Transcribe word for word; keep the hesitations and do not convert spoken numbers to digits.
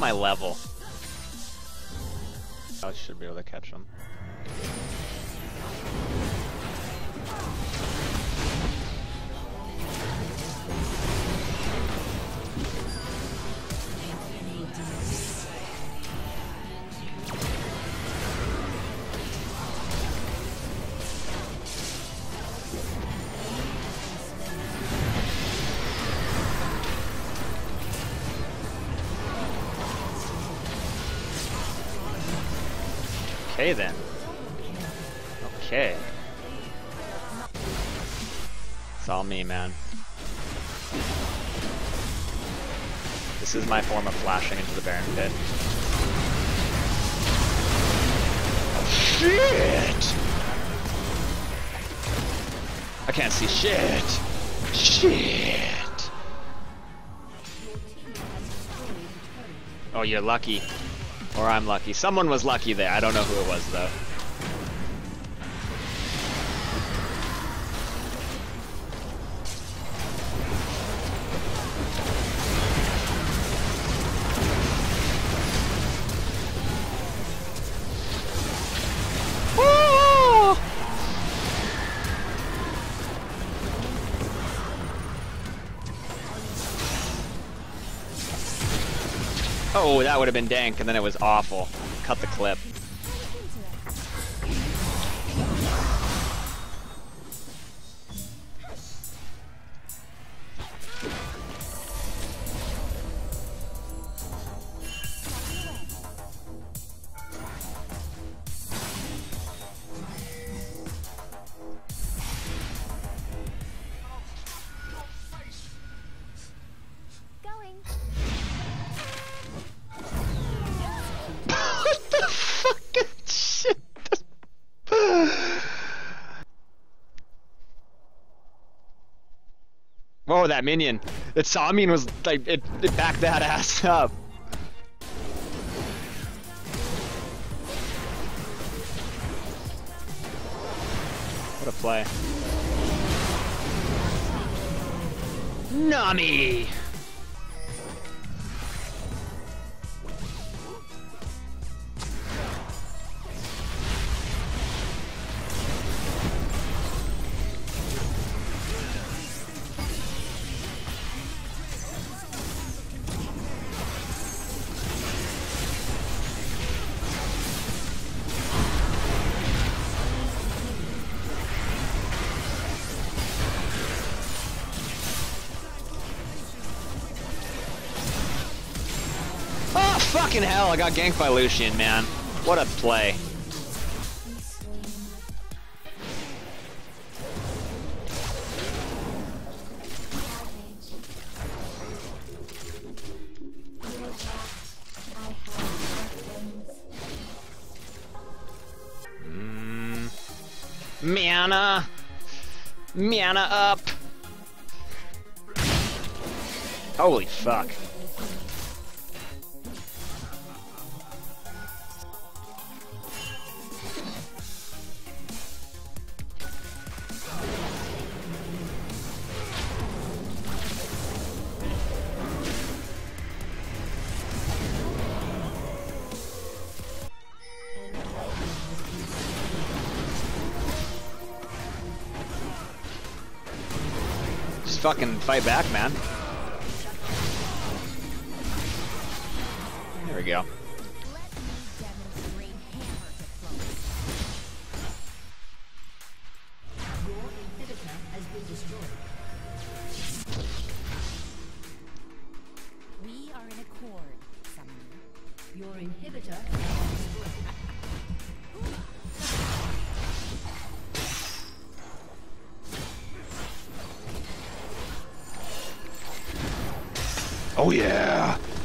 my level? I should be able to catch him. Okay then. Okay. It's all me, man. This is my form of flashing into the Baron pit. Oh, shit! I can't see shit! Shit! Oh, you're lucky. Or I'm lucky. Someone was lucky there. I don't know who it was, though. Oh, that would have been dank, and then it was awful. Cut the clip. Whoa, that minion. That Sammin was like, it, it backed that ass up. What a play. Nami! Fucking hell, I got ganked by Lucian, man. What a play. Mm. Mana. Mana up. Holy fuck. Just fucking fight back, man. There we go. We are in accord, Summoner. Your inhibitor has destroyed. Oh yeah!